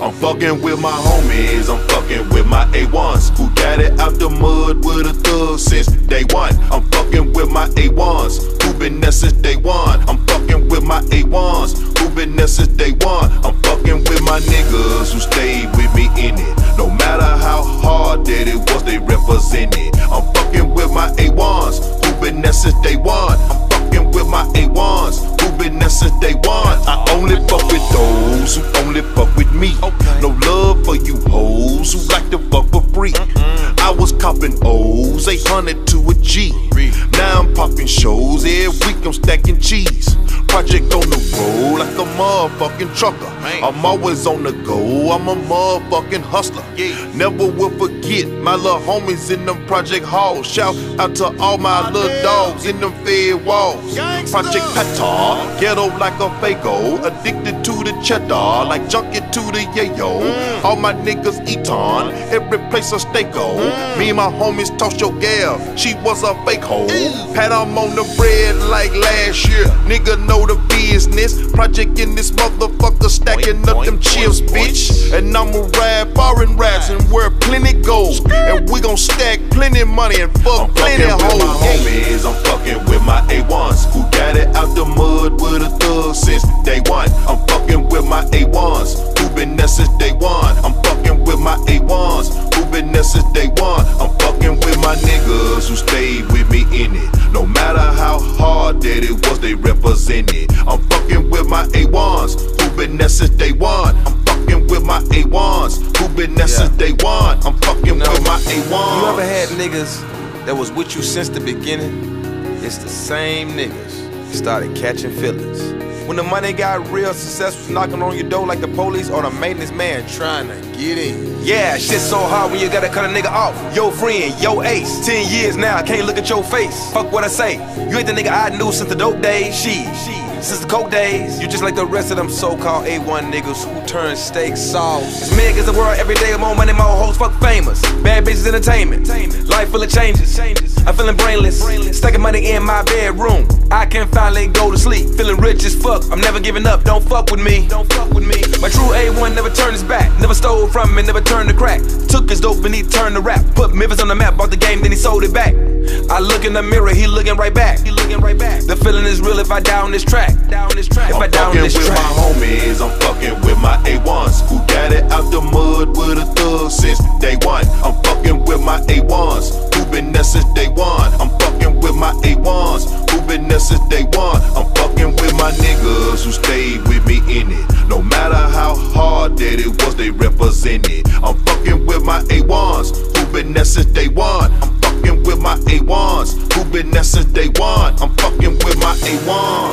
I'm fucking with my homies, I'm fucking with my A1s, who got it out the mud with a thug since day one. I'm fucking with my A1s, who been there since day one. I'm fucking with my A1s, who been there since day one. I'm fucking with my niggas who stayed with me in it. No matter how hard that it was, they represent it. I'm fucking with my A1s, who been there since day one. I'm fucking with my A1s, who been there since day one. I only fuck with those who only fuck with me. No love for you hoes who like to fuck for free. I was copping O's, 800 to a G. Now I'm popping shows, every week I'm stacking cheese. Project on the road like a motherfucking trucker. I'm always on the go, I'm a motherfucking hustler. Never will forget my little homies in them project halls. Shout out to all my little dogs in them fed walls. Project Patar, ghetto like a Fago. Addicted to the cheddar, like junkie to the yayo. All my niggas eat on, every place I stay go. Me and my homies toast your gal, she was a fake hoe. Pat on the bread like last year, nigga know the business. Project in this motherfucker, stacking up them chips, bitch. And I'ma ride foreign raps and wear plenty gold. And we gon' stack plenty money and fuck plenty hoes. I'm fucking with my A1s, who got it out the mud with a thug since day one. I'm fucking with my A1s, who been there since day one. I'm fucking with my A1s, who been there since day one. I'm fucking with my niggas who stayed with me in it. No matter how hard that it was, they represent it. I'm fucking with my A1s, who been there since day one. I'm fucking with my A1s, who been there since day one. I'm fucking with my A1s. You ever had niggas that was with you since the beginning? It's the same niggas that started catching feelings when the money got real, success was knocking on your door like the police or the maintenance man trying to get in. Yeah, shit's so hard when you gotta cut a nigga off. Yo friend, yo ace. 10 years now, I can't look at your face. Fuck what I say. You ain't the nigga I knew since the dope days. Since the coke days. You just like the rest of them so-called A1 niggas who turn steak sauce. As big as the world every day, more money, more hoes, fuck famous. Bad bitches, entertainment. Life full of changes. I'm feeling brainless. Stacking money in my bedroom. I can finally go to sleep. Feeling rich as fuck. I'm never giving up. Don't fuck with me. My true A1 never turned his back. Never stole from me, never turned to crack. Took his dope and he turned to rap. Put Memphis on the map, bought the game, then he sold it back. I look in the mirror, he looking right back. The feeling is real if I die on this track. If I die on this track. I'm fucking with my homies, I'm fucking with my A1s, who got it out the mud with a thug since day one. I'm fucking with my A1s, who been there since day one. I'm fucking with my A1s, who been there since day one. I'm fucking with my niggas who stayed with me in it. No matter how hard that it was, they represent it. I'm fucking with my A1s, who been there since day one. I'm fucking with my A1s, who been there since day one. I'm fucking with my A1s.